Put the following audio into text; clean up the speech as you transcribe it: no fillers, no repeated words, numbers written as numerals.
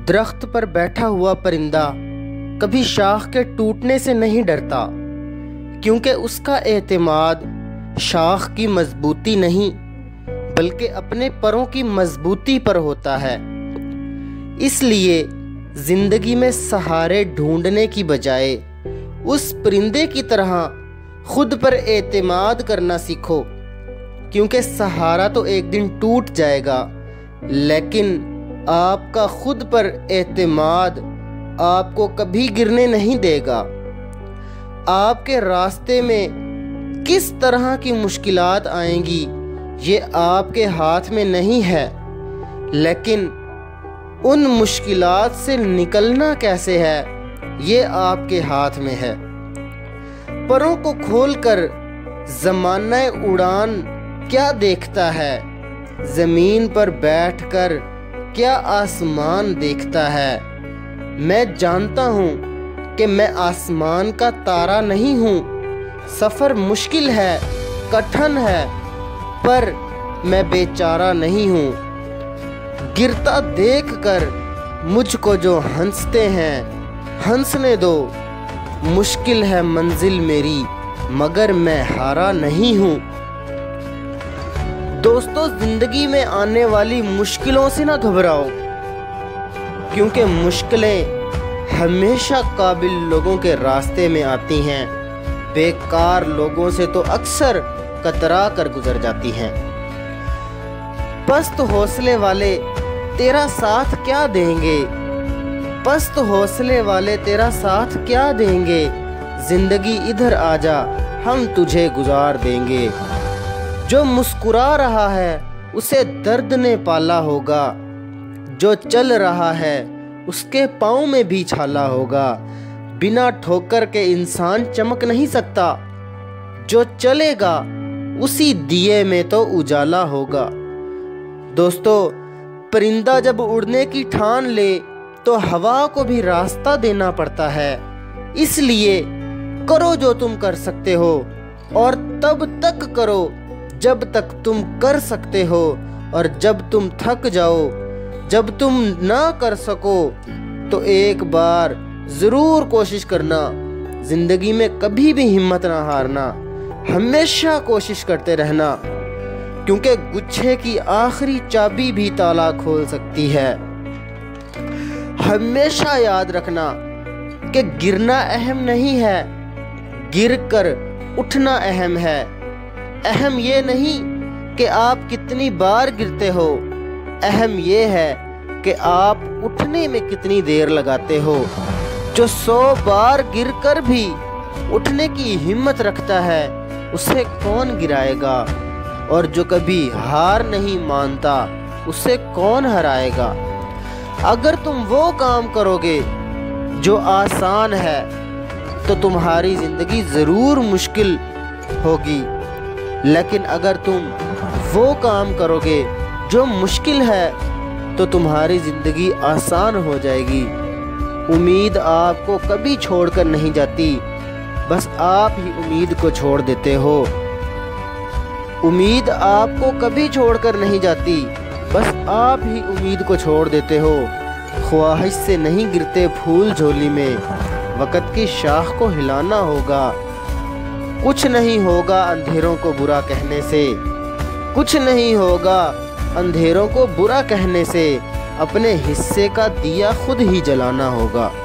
درخت پر بیٹھا ہوا پرندہ کبھی شاخ کے ٹوٹنے سے نہیں ڈرتا، کیونکہ اس کا اعتماد شاخ کی مضبوطی نہیں بلکہ اپنے پروں کی مضبوطی پر ہوتا ہے۔ اس لیے زندگی میں سہارے ڈھونڈنے کی بجائے اس پرندے کی طرح خود پر اعتماد کرنا سیکھو، کیونکہ سہارا تو ایک دن ٹوٹ جائے گا، لیکن آپ کا خود پر اعتماد آپ کو کبھی گرنے نہیں دے گا۔ آپ کے راستے میں کس طرح کی مشکلات آئیں گی یہ آپ کے ہاتھ میں نہیں ہے، لیکن ان مشکلات سے نکلنا کیسے ہے یہ آپ کے ہاتھ میں ہے۔ پروں کو کھول کر زمانہ اڑان کیا دیکھتا ہے، زمین پر بیٹھ کر کیا آسمان دیکھتا ہے۔ میں جانتا ہوں کہ میں آسمان کا تارا نہیں ہوں، سفر مشکل ہے، کٹھن ہے، پر میں بیچارہ نہیں ہوں۔ گرتا دیکھ کر مجھ کو جو ہنستے ہیں ہنسنے دو، مشکل ہے منزل میری مگر میں ہارا نہیں ہوں۔ دوستو، زندگی میں آنے والی مشکلوں سے نہ گھبراؤ، کیونکہ مشکلیں ہمیشہ قابل لوگوں کے راستے میں آتی ہیں، بیکار لوگوں سے تو اکثر کترا کر گزر جاتی ہیں۔ پست حوصلے والے تیرا ساتھ کیا دیں گے، پست حوصلے والے تیرا ساتھ کیا دیں گے، زندگی ادھر آ جا ہم تجھے گزار دیں گے۔ جو مسکرا رہا ہے اسے درد نے پالا ہوگا، جو چل رہا ہے اس کے پاؤں میں بھی چھالا ہوگا۔ بنا ٹھوکر کے انسان چمک نہیں سکتا، جو چلے گا اسی دیے میں تو اجالا ہوگا۔ دوستو، پرندہ جب اڑنے کی ٹھان لے تو ہوا کو بھی راستہ دینا پڑتا ہے، اس لیے کرو جو تم کر سکتے ہو، اور تب تک کرو جب تک تم کر سکتے ہو، اور جب تم تھک جاؤ، جب تم نہ کر سکو تو ایک بار ضرور کوشش کرنا۔ زندگی میں کبھی بھی ہمت نہ ہارنا، ہمیشہ کوشش کرتے رہنا، کیونکہ گچھے کی آخری چابی بھی تالا کھول سکتی ہے۔ ہمیشہ یاد رکھنا کہ گرنا اہم نہیں ہے، گر کر اٹھنا اہم ہے۔ اہم یہ نہیں کہ آپ کتنی بار گرتے ہو، اہم یہ ہے کہ آپ اٹھنے میں کتنی دیر لگاتے ہو۔ جو 100 بار گر کر بھی اٹھنے کی ہمت رکھتا ہے اسے کون گرائے گا، اور جو کبھی ہار نہیں مانتا اسے کون ہرائے گا۔ اگر تم وہ کام کرو گے جو آسان ہے تو تمہاری زندگی ضرور مشکل ہوگی، لیکن اگر تم وہ کام کرو گے جو مشکل ہے تو تمہاری زندگی آسان ہو جائے گی۔ امید آپ کو کبھی چھوڑ کر نہیں جاتی، بس آپ ہی امید کو چھوڑ دیتے ہو۔ امید آپ کو کبھی چھوڑ کر نہیں جاتی، بس آپ ہی امید کو چھوڑ دیتے ہو۔ خواہش سے نہیں گرتے پھول جھولی میں، وقت کی شاخ کو ہلانا ہوگا۔ کچھ نہیں ہوگا اندھیروں کو برا کہنے سے، کچھ نہیں ہوگا اندھیروں کو برا کہنے سے، اپنے حصے کا دیا خود ہی جلانا ہوگا۔